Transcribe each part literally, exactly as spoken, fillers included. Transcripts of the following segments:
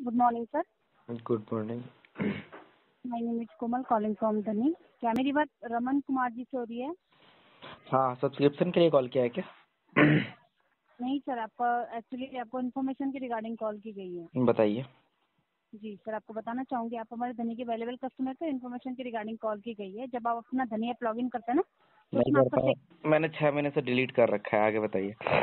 Good morning, sir. Good morning. My name is Komal, calling from धनी। क्या मेरी बात रमन कुमार जी से हो रही है? हाँ, सब्सक्रिप्शन के लिए कॉल किया है क्या? नहीं सर, आपका एक्चुअली आपको इन्फॉर्मेशन के रिगार्डिंग कॉल की गई है। बताइए। जी सर, आपको बताना चाहूँगी, आप हमारे धनी के अवेलेबल कस्टमर को इन्फॉर्मेशन के रिगार्डिंग कॉल की गई है। जब आप अपना धनी ऐप लॉग इन करते हैं ना, तो नहीं उसमें कर आपका पाया, से- मैंने छह महीने से डिलीट कर रखा है। आगे बताइए।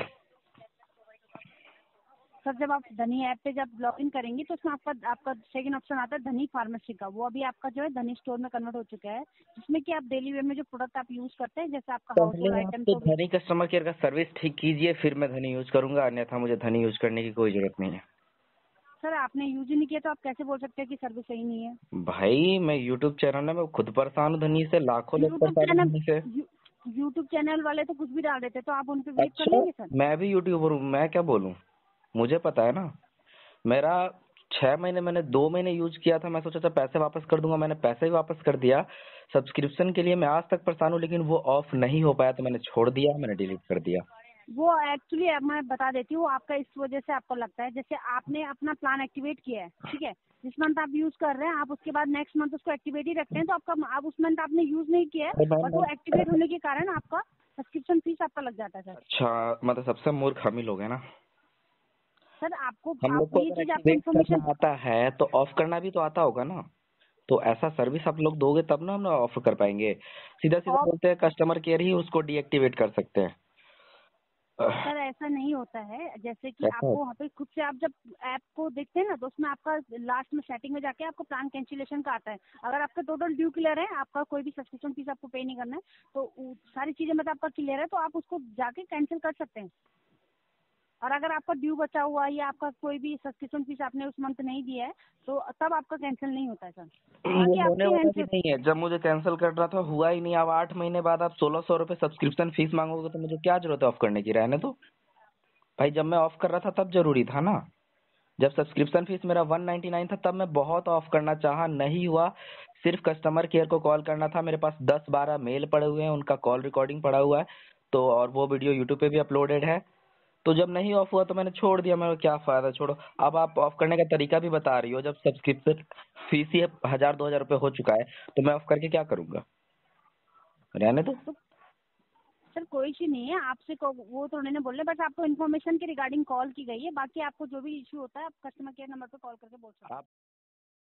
सर जब आप धनी ऐप पे जब लॉग इन करेंगे तो उसमें आपका आपका सेकंड ऑप्शन आता है धनी फार्मेसी का। वो अभी आपका जो है धनी स्टोर में कन्वर्ट हो चुका है, जिसमें कि आप डेली वेयर में जो प्रोडक्ट आप यूज करते हैं, जैसे आपका हाउस होल्ड पहले आप आइटम तो तो भी। धनी कस्टमर केयर का सर्विस ठीक कीजिए, फिर मैं धनी यूज करूंगा, अन्यथा मुझे धनी यूज करने की कोई जरूरत नहीं है। सर आपने यूज ही नहीं किया तो आप कैसे बोल सकते हैं कि सर्विस सही नहीं है? भाई मैं यूट्यूब चैनल है, मैं खुद परेशान हूँ धनी से, लाखों लोग यूट्यूब परेशान हैं चैनल धनी से। यूट्यूब चैनल वाले तो कुछ भी डाल देते, तो आप उन पे बिलीव कर अच्छा, लेंगे सर? मैं भी यूट्यूबर हूँ, मैं क्या बोलूँ, मुझे पता है ना। मेरा छह महीने मैंने दो महीने यूज किया था, मैं सोचा था पैसे वापस कर दूंगा, मैंने पैसे भी वापस कर दिया। सब्सक्रिप्शन के लिए मैं आज तक परेशान हूँ, लेकिन वो ऑफ नहीं हो पाया तो मैंने छोड़ दिया, मैंने डिलीट कर दिया। वो एक्चुअली मैं बता देती हूँ, आपका इस वजह से आपको लगता है, जैसे आपने अपना प्लान एक्टिवेट किया है, ठीक है, जिस मंथ आप यूज कर रहे हैं, आप उसके बाद नेक्स्ट मंथ उसको एक्टिवेट ही रखते हैं, तो आपका आप उस मंथ आपने यूज नहीं किया है, अरे मैम बट वो मैं- एक्टिवेट होने के कारण आपका सब्सक्रिप्शन फीस आपका लग जाता है सर। अच्छा, मतलब सबसे मूर्ख हम ही लोग हैं ना। सर आपको हम लोग आपको को ये अगर चीज आपको एक्टिवेट करना इन्फॉर्मेशन। आता है तो ऑफ करना भी तो आता होगा ना। तो ऐसा सर्विस आप लोग दोगे तब ना हम ऑफ कर पाएंगे। सीधा सीधा ऑफ बोलते हैं कस्टमर केयर ही उसको डीएक्टिवेट कर सकते हैं। सर ऐसा नहीं होता है, जैसे कि कैसा आपको होता वहाँ पे खुद से आप जब ऐप को देखते हैं ना, तो उसमें आपका लास्ट में सेटिंग में जाके आपको प्लान कैंसिलेशन का आता है। अगर आपका टोटल ड्यू क्लियर है, आपका कोई भी सब्सक्रिप्शन फीस आपको पे नहीं करना है, तो उ- सारी चीजें मतलब आपका क्लियर है, तो आप उसको जाके कैंसिल कर सकते हैं। और अगर आपका ड्यू बचा हुआ है या आपका कोई भी सब्सक्रिप्शन फीस आपने उस मंथ नहीं दिया है, तो तब आपका कैंसिल नहीं होता है सर। है? वो बाकी होने आपके वाला हैंड भी से। नहीं है। जब मुझे कैंसिल करना था हुआ ही नहीं। अब आठ महीने बाद आप सोलह सौ रुपए सब्सक्रिप्शन फीस मांगोगे तो मुझे क्या जरूरत है ऑफ करने की? रहने दो भाई। जब मैं ऑफ कर रहा था तब जरूरी था ना। जब सब्सक्रिप्शन फीस मेरा वन नाइन्टी नाइन था तब मैं बहुत ऑफ करना चाहा, नहीं हुआ। सिर्फ कस्टमर केयर को कॉल करना था। मेरे पास दस बारह मेल पड़े हुए हैं, उनका कॉल रिकॉर्डिंग पड़ा हुआ है, तो और वो वीडियो यूट्यूब पे भी अपलोडेड है। तो जब नहीं ऑफ हुआ तो मैंने छोड़ दिया। मेरा क्या फायदा, छोड़ो। अब आप ऑफ करने का तरीका भी बता रही हो। जब सब्सक्रिप्शन फीस ही हजार दो हजार रुपये हो चुका है तो मैं ऑफ करके क्या करूंगा? रहने दो। तो सर कोई इश्यू नहीं है आपसे, को- वो तो उन्होंने बोल रहे, बस आपको इन्फॉर्मेशन के रिगार्डिंग कॉल की गई है। बाकी आपको जो भी इशू होता है आप कस्टमर केयर नंबर पे कॉल करके बोल सकते हैं। आप